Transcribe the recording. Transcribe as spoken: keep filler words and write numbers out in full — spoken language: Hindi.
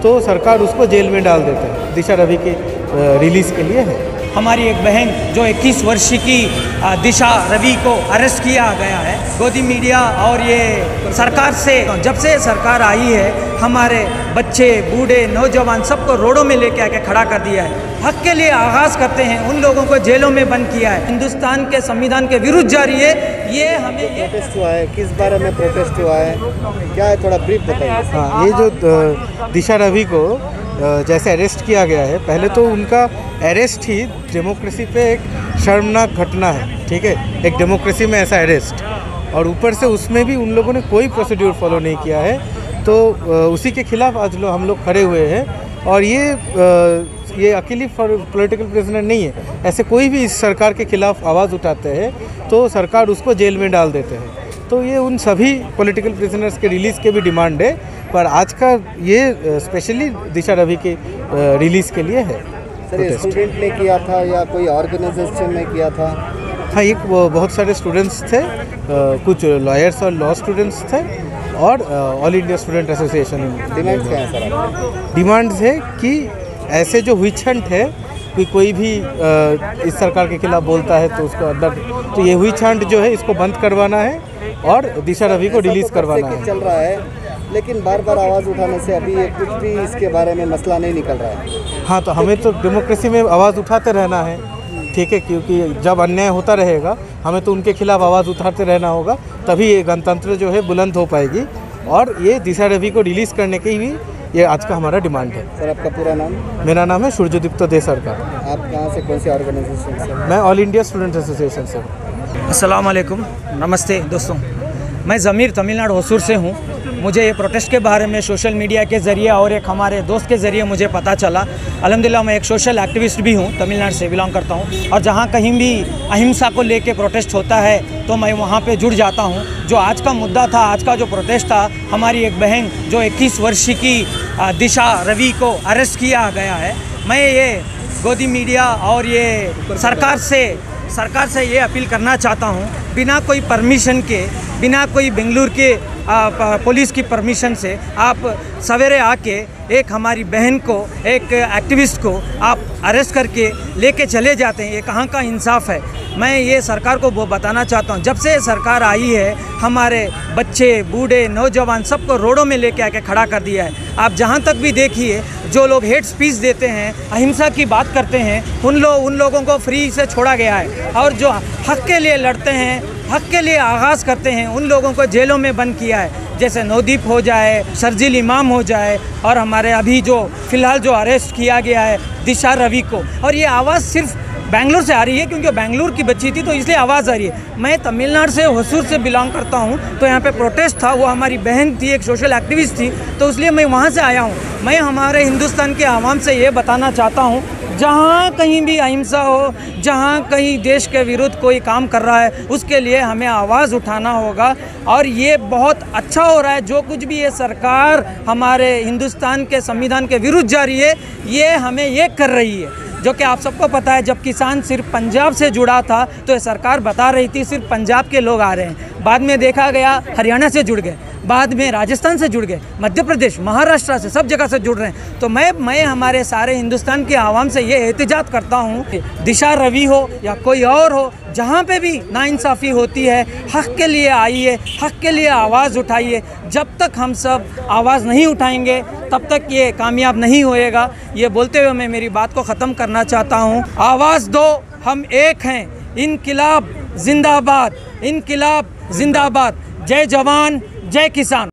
तो सरकार उसको जेल में डाल देते हैं। दिशा रवि के रिलीज़ के लिए है। हमारी एक बहन जो इक्कीस वर्ष की दिशा रवि को अरेस्ट किया गया है। गोदी मीडिया और ये सरकार से, जब से सरकार आई है, हमारे बच्चे, बूढ़े, नौजवान सबको रोडों में लेके आके खड़ा कर दिया है। हक के लिए आगाज़ करते हैं, उन लोगों को जेलों में बंद किया है। हिंदुस्तान के संविधान के विरुद्ध जारी है। ये हमें ये प्रोटेस्ट हुआ है, किस बारे में प्रोटेस्ट हुआ है, क्या है, थोड़ा ब्रीफ बताइए। हाँ, ये जो दिशा रवि को जैसे अरेस्ट किया गया है, पहले तो उनका अरेस्ट ही डेमोक्रेसी पे एक शर्मनाक घटना है। ठीक है, एक डेमोक्रेसी में ऐसा अरेस्ट, और ऊपर से उसमें भी उन लोगों ने कोई प्रोसीड्यूर फॉलो नहीं किया है। तो उसी के खिलाफ आज लोग हम लोग खड़े हुए हैं। और ये ये अकेली पॉलिटिकल प्रिजनर नहीं है, ऐसे कोई भी इस सरकार के खिलाफ आवाज़ उठाते हैं तो सरकार उसको जेल में डाल देते हैं। तो ये उन सभी पॉलिटिकल प्रिजनर्स के रिलीज़ के भी डिमांड है, पर आज का ये स्पेशली दिशा रवि के रिलीज़ के लिए है। सर, स्टूडेंट ने किया था या कोई ऑर्गेनाइजेशन ने किया था? हाँ, एक बहुत सारे स्टूडेंट्स थे, कुछ लॉयर्स और लॉ स्टूडेंट्स थे, और all India student association. Demands क्या है सर आपके? डिमांड्स है कि ऐसे जो विच हंट है कि कोई भी आ, इस सरकार के खिलाफ बोलता है तो उसको अंदर, तो ये विच हंट जो है इसको बंद करवाना है और दिशा रवि को रिलीज़ करवाना है। चल रहा है, लेकिन बार बार आवाज़ उठाने से अभी ये कुछ भी इसके बारे में मसला नहीं निकल रहा है। हाँ, तो हमें तो डेमोक्रेसी में आवाज़ उठाते रहना है। ठीक है, क्योंकि जब अन्याय होता रहेगा हमें तो उनके खिलाफ आवाज़ उठाते रहना होगा, तभी ये गणतंत्र जो है बुलंद हो पाएगी। और ये दिशा रवि को रिलीज़ करने की भी ये आज का हमारा डिमांड है। सर, आपका पूरा नाम? मेरा नाम है सूर्यदीप्त दे सरकार। आप कहाँ से, कौन सी ऑर्गेनाइजेशन से? मैं ऑल इंडिया स्टूडेंट एसोसिएशन से। अस्सलाम वालेकुम, नमस्ते दोस्तों। मैं ज़मीर तमिलनाडु होसूर से हूँ। मुझे ये प्रोटेस्ट के बारे में सोशल मीडिया के ज़रिए और एक हमारे दोस्त के ज़रिए मुझे पता चला। अल्हम्दुलिल्लाह मैं एक सोशल एक्टिविस्ट भी हूँ, तमिलनाडु से बिलोंग करता हूँ, और जहाँ कहीं भी अहिंसा को लेके प्रोटेस्ट होता है तो मैं वहाँ पे जुड़ जाता हूँ। जो आज का मुद्दा था, आज का जो प्रोटेस्ट था, हमारी एक बहन जो इक्कीस वर्ष की दिशा रवि को अरेस्ट किया गया है। मैं ये गोदी मीडिया और ये सरकार से सरकार से ये अपील करना चाहता हूँ, बिना कोई परमिशन के, बिना कोई बेंगलुरु के पुलिस की परमिशन से आप सवेरे आके एक हमारी बहन को, एक एक्टिविस्ट को आप अरेस्ट करके लेके चले जाते हैं। ये कहाँ का इंसाफ है? मैं ये सरकार को वो बताना चाहता हूँ, जब से सरकार आई है, हमारे बच्चे, बूढ़े, नौजवान सबको रोडों में लेके आके खड़ा कर दिया है। आप जहाँ तक भी देखिए, जो लोग हेट स्पीच देते हैं, अहिंसा की बात करते हैं, उन लोग उन लोगों को फ्री से छोड़ा गया है, और जो हक के लिए लड़ते हैं, हक के लिए आगाज़ करते हैं, उन लोगों को जेलों में बंद किया है। जैसे नौदीप हो जाए, शर्जील इमाम हो जाए, और हमारे अभी जो फ़िलहाल जो अरेस्ट किया गया है दिशा रवि को। और ये आवाज़ सिर्फ बेंगलुरु से आ रही है, क्योंकि बेंगलुरु की बच्ची थी तो इसलिए आवाज़ आ रही है। मैं तमिलनाडु से, होसूर से बिलोंग करता हूँ, तो यहाँ पे प्रोटेस्ट था, वो हमारी बहन थी, एक सोशल एक्टिविस्ट थी, तो इसलिए मैं वहाँ से आया हूँ। मैं हमारे हिंदुस्तान के आवाम से ये बताना चाहता हूँ, जहाँ कहीं भी अहिंसा हो, जहाँ कहीं देश के विरुद्ध कोई काम कर रहा है, उसके लिए हमें आवाज़ उठाना होगा। और ये बहुत अच्छा हो रहा है, जो कुछ भी ये सरकार हमारे हिंदुस्तान के संविधान के विरुद्ध जा रही है, ये हमें ये कर रही है। जो कि आप सबको पता है, जब किसान सिर्फ पंजाब से जुड़ा था तो ये सरकार बता रही थी सिर्फ पंजाब के लोग आ रहे हैं। बाद में देखा गया हरियाणा से जुड़ गए, बाद में राजस्थान से जुड़ गए, मध्य प्रदेश, महाराष्ट्र से, सब जगह से जुड़ रहे हैं। तो मैं मैं हमारे सारे हिंदुस्तान के आवाम से ये एहतिजाज करता हूँ, दिशा रवि हो या कोई और हो, जहाँ पे भी नाइंसाफ़ी होती है, हक़ के लिए आइए, हक़ के लिए आवाज़ उठाइए। जब तक हम सब आवाज़ नहीं उठाएंगे तब तक ये कामयाब नहीं होएगा। ये बोलते हुए मैं मेरी बात को ख़त्म करना चाहता हूँ। आवाज़ दो, हम एक हैं, इनकिलाब जिंदाबाद, इनकिलाब जिंदाबाद। जय जवान, जय किसान।